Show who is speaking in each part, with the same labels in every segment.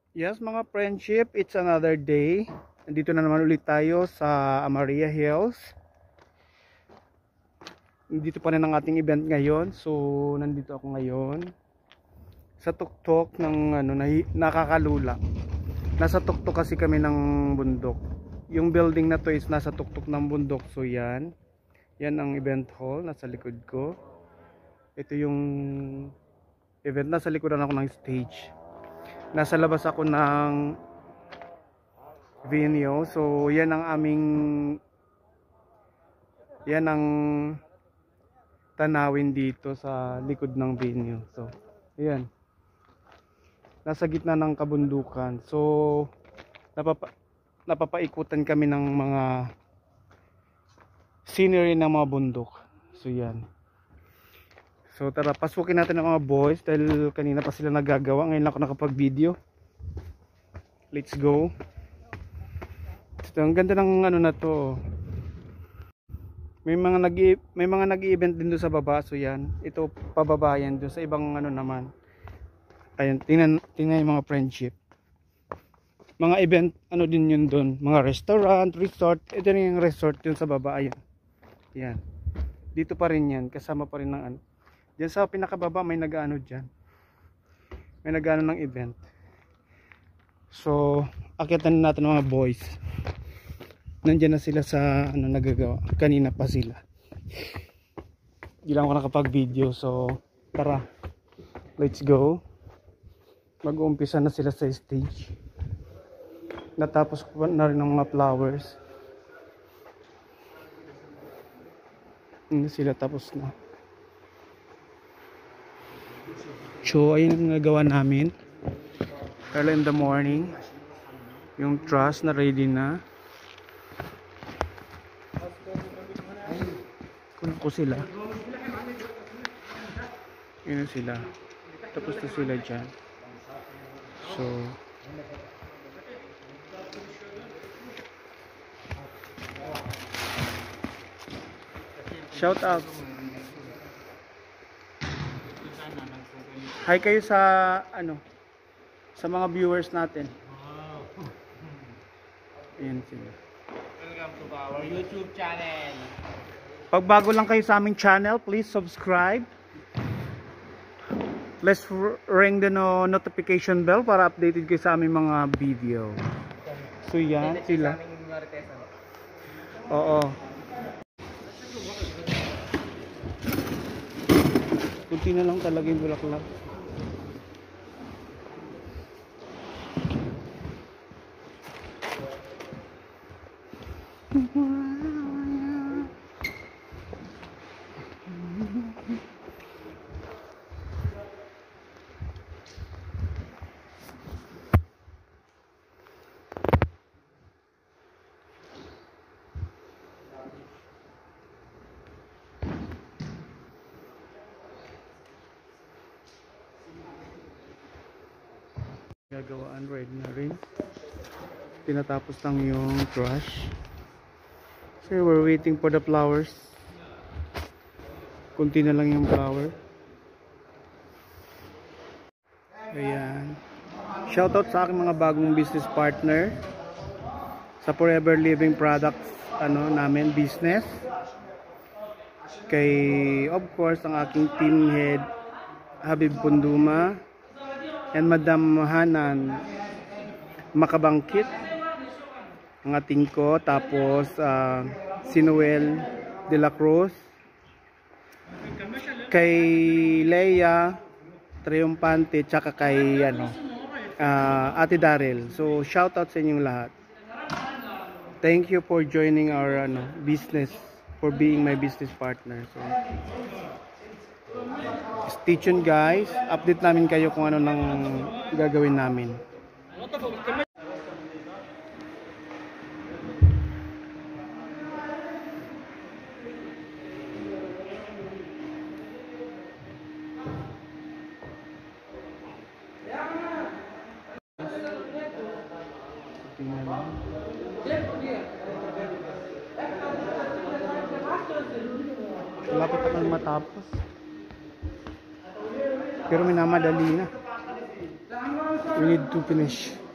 Speaker 1: Yes mga friendship, it's another day. Nandito na naman ulit tayo sa Amaria Hills. Nandito pa rin ang ating event ngayon. So nandito ako ngayon sa tuktok ng nakakalula. Nasa tuktok kasi kami ng bundok. Yung building na to is nasa tuktok ng bundok. So yan ang event hall nasa likod ko. Ito yung event, nasa likodan ako ng stage. Nasa labas ako ng venue. So yan ang tanawin dito sa likod ng venue. So ayan, nasa gitna ng kabundukan. So napapaikutan kami ng mga scenery ng mga bundok. So yan. So tara, pasukin natin ang mga boys dahil kanina pa sila nagagawa. Ngayon lang ako nakapag-video. Let's go. So, ang ganda ng na to. May mga nag-i-event din doon sa baba. So yan, ito pababa yan doon sa ibang naman. Ayan, tingnan yung mga friendship. Mga event din yun doon, mga restaurant, resort. Ito rin yung resort yun sa baba. Ayan. Yan. Dito pa rin yan, kasama pa rin ng diyan sa pinakababa may nag-ano diyan. May nag-ano ng event. So, akitan natin ng mga boys. Nandiyan na sila sa nagagawa. Kanina pa sila. Hindi lang ako nakapag-video. So, tara. Let's go. Mag-uumpisa na sila sa stage. Natapos ko na rin ng mga flowers. Hindi sila tapos na. So ayun ang nagawa namin early in the morning. Yung truss na ready na. Kunin ko sila. Yun sila. Tapos na sila dyan. So shout out. Hi kayo sa sa mga viewers natin. Ayan sila.
Speaker 2: Welcome to our YouTube channel.
Speaker 1: Pag bago lang kayo sa aming channel, please subscribe. Let's ring the notification bell para updated kayo sa aming mga video. So yan sila. Oo. Kunti na lang talaga yung bulaklak. Gagawaan ready na rin. Tinatapos lang yung crush. So we're waiting for the flowers. Kunti na lang yung flower. Ayan. Shoutout sa aking mga bagong business partner sa Forever Living Products namin business. Kay of course ang aking team head Habib Punduma and Madam Hanan Makabangkit ang ating ko, tapos si Noel de la Cruz, kay Leia Triumphante, tsaka kay Ate Daryl. So shout out sa inyong lahat. Thank you for joining our business, for being my business partner. So stay tuned guys, update namin kayo kung ano nang gagawin namin. Lapit na matapos. Pero minamadali na. We need to finish.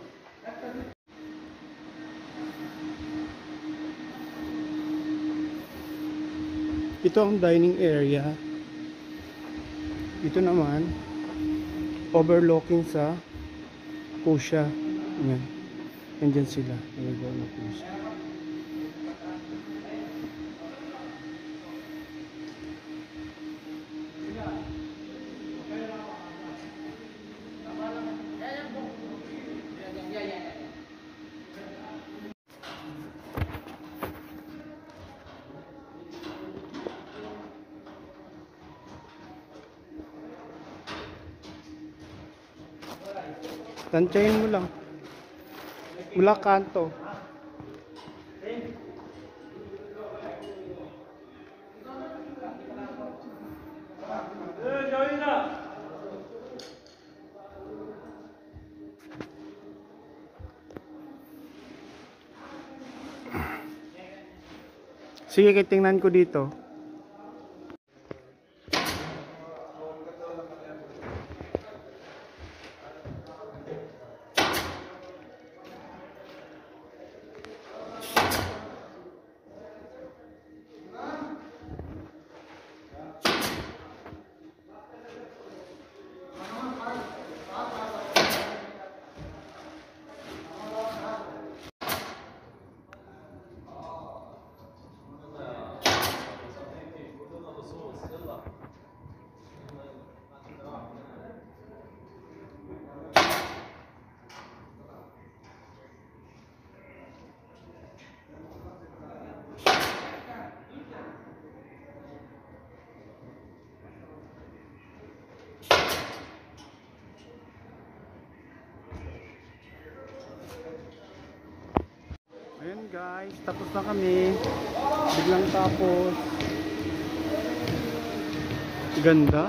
Speaker 1: Ito ang dining area. Ito naman overlooking sa Pusha. Yan. Nandyan sila. Nandyan na Pusha. Tansyahin mo lang. Mula kanto. Sige, tingnan ko dito. Ayan guys, tapos na kami. Biglang tapos. Ganda.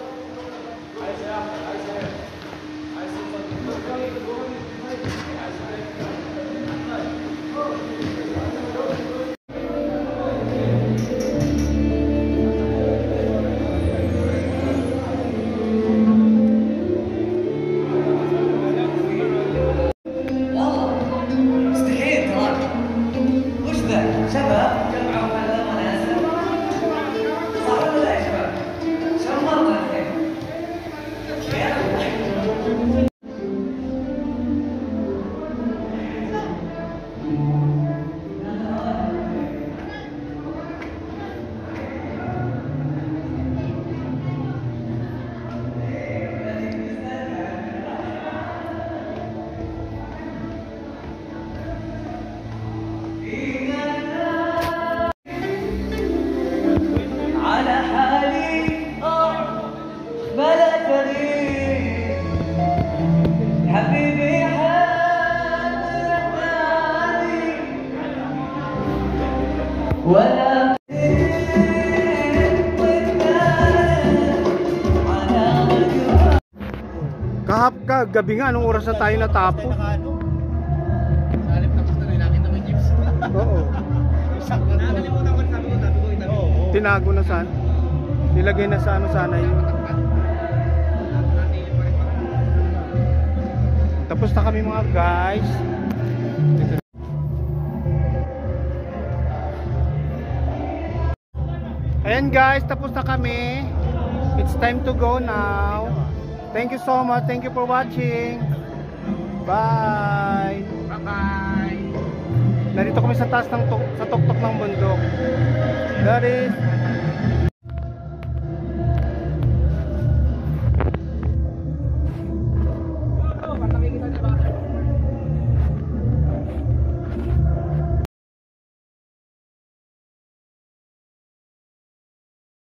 Speaker 1: Gabi nga, anong oras na tayo natapos?
Speaker 2: Salip tapos na rin, nakita ko yung jeeps.
Speaker 1: Oo.
Speaker 2: Nakalimutan ko, sabi ko itabi.
Speaker 1: Tinago na saan? Nilagay na sa ano sana yun. Tapos na kami mga guys. Ayan guys, tapos na kami. It's time to go now. Thank you so much. Thank you for watching. Bye.
Speaker 2: Bye-bye.
Speaker 1: Narito kami sa taas ng sa tuktok ng bundok. That is